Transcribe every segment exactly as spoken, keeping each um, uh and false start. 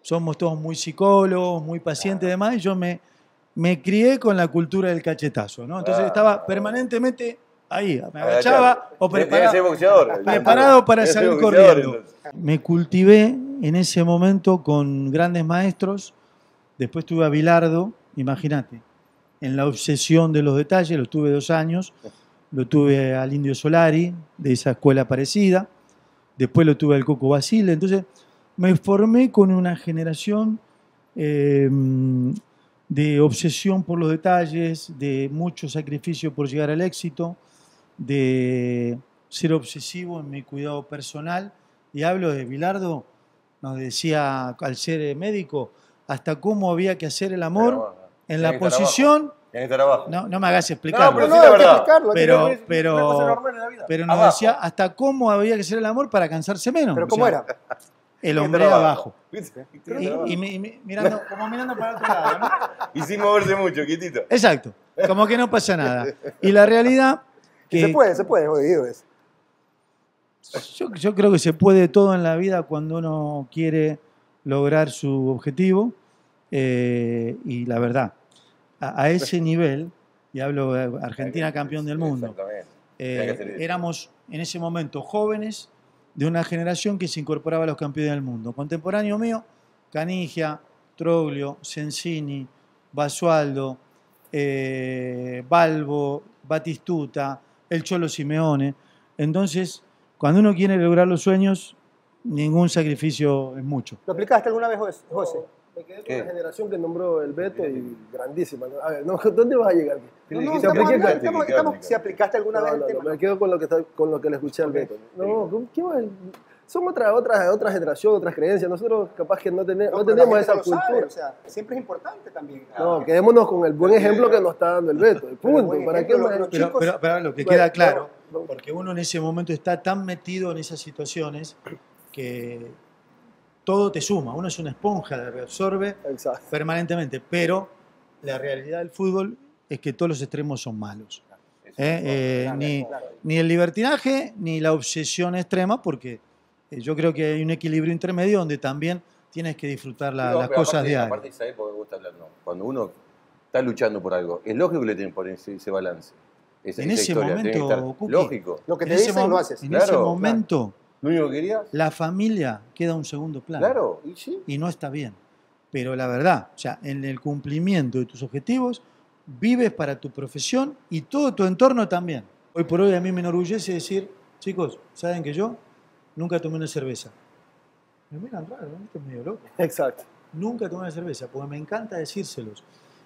somos todos muy psicólogos, muy pacientes y demás, y yo me, me crié con la cultura del cachetazo, ¿no? Entonces estaba permanentemente ahí, me agachaba o preparado, preparado para salir corriendo. Me cultivé en ese momento con grandes maestros, después tuve a Bilardo, imagínate, en la obsesión de los detalles, lo tuve dos años, lo tuve al Indio Solari, de esa escuela parecida, después lo tuve al Coco Basile, entonces me formé con una generación eh, de obsesión por los detalles, de mucho sacrificio por llegar al éxito, de ser obsesivo en mi cuidado personal. Y hablo de Bilardo, nos decía al ser médico, hasta cómo había que hacer el amor bueno, bueno, en la posición. No, no me hagas explicarlo. No, pero, no, sí, hay que explicarlo, pero, hay que pero, pero nos decía hasta cómo había que hacer el amor para cansarse menos. ¿Pero cómo o sea, era? El hombre abajo. Y, y, y mirando, como mirando para otro lado, ¿no? Y sin moverse mucho, quietito. Exacto. Como que no pasa nada. Y la realidad... Que se puede, se puede, jodido es. Yo, yo creo que se puede todo en la vida cuando uno quiere lograr su objetivo. Eh, y la verdad, a, a ese nivel, y hablo de Argentina campeón del mundo, eh, éramos en ese momento jóvenes de una generación que se incorporaba a los campeones del mundo. Contemporáneo mío, Canigia, Troglio, Sensini, Basualdo, eh, Balbo, Batistuta, el Cholo Simeone. Entonces, cuando uno quiere lograr los sueños, ningún sacrificio es mucho. ¿Lo aplicaste alguna vez, José? Me quedé con la generación que nombró el Beto y grandísima. A ver, no, ¿dónde vas a llegar? No, no, estamos, estamos, estamos, estamos, si aplicaste alguna no, vez no, el tema. No, me quedo con lo que, está, con lo que le escuché al Beto. No, ¿qué va? Son otra, otra, otra generación, otras creencias. Nosotros capaz que no, tener, no, no tenemos esa cultura. Sabe, o sea, siempre es importante también. No, quedémonos con el buen ejemplo que nos está dando el Beto. Punto. ¿Para qué más? Pero, pero, pero lo que bueno, queda claro, no, no, porque uno en ese momento está tan metido en esas situaciones que todo te suma. Uno es una esponja, la reabsorbe Exacto. permanentemente. Pero la realidad del fútbol es que todos los extremos son malos. ¿Eh? Eh, claro, ni, claro. ni el libertinaje, ni la obsesión extrema, porque yo creo que hay un equilibrio intermedio donde también tienes que disfrutar la, no, las cosas aparte, diarias. Aparte, ¿sabes por qué me gusta hablar? No. Cuando uno está luchando por algo, es lógico que le tienen que poner ese, ese balance. Esa, en esa ese historia, momento, Cookie, lógico. Lo que te dicen lo haces. En claro, ese momento, claro. ¿Lo único que querías? La familia queda a un segundo plano. Claro, y sí. Y no está bien. Pero la verdad, o sea, en el cumplimiento de tus objetivos, vives para tu profesión y todo tu entorno también. Hoy por hoy a mí me enorgullece decir, chicos, ¿saben que yo nunca tomé una cerveza? Me miran raro, ¿no? Esto es medio loco. Exacto. Nunca tomé una cerveza, porque me encanta decírselos.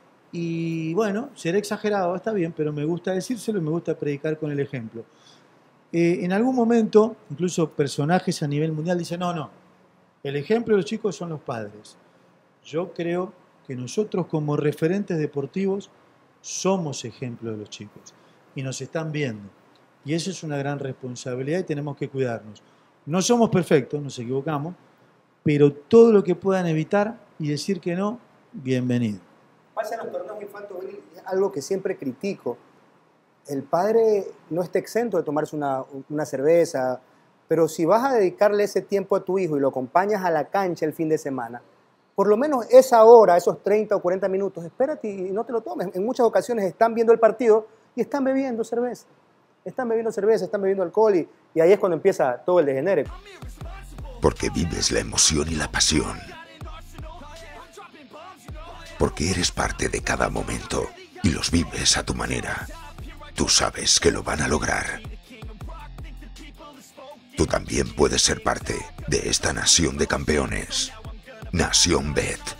Y bueno, seré exagerado, está bien, pero me gusta decírselo y me gusta predicar con el ejemplo. Eh, en algún momento, incluso personajes a nivel mundial dicen, no, no, el ejemplo de los chicos son los padres. Yo creo que nosotros como referentes deportivos somos ejemplo de los chicos y nos están viendo. Y eso es una gran responsabilidad y tenemos que cuidarnos. No somos perfectos, nos equivocamos, pero todo lo que puedan evitar y decir que no, bienvenido. Pasa en los torneos infantiles, es algo que siempre critico. El padre no está exento de tomarse una, una cerveza, pero si vas a dedicarle ese tiempo a tu hijo y lo acompañas a la cancha el fin de semana, por lo menos esa hora, esos treinta o cuarenta minutos, espérate y no te lo tomes. En muchas ocasiones están viendo el partido y están bebiendo cerveza. Están bebiendo cerveza, están bebiendo alcohol y, y ahí es cuando empieza todo el degenere. Porque vives la emoción y la pasión. Porque eres parte de cada momento y los vives a tu manera. Tú sabes que lo van a lograr. Tú también puedes ser parte de esta nación de campeones. Nación Bet.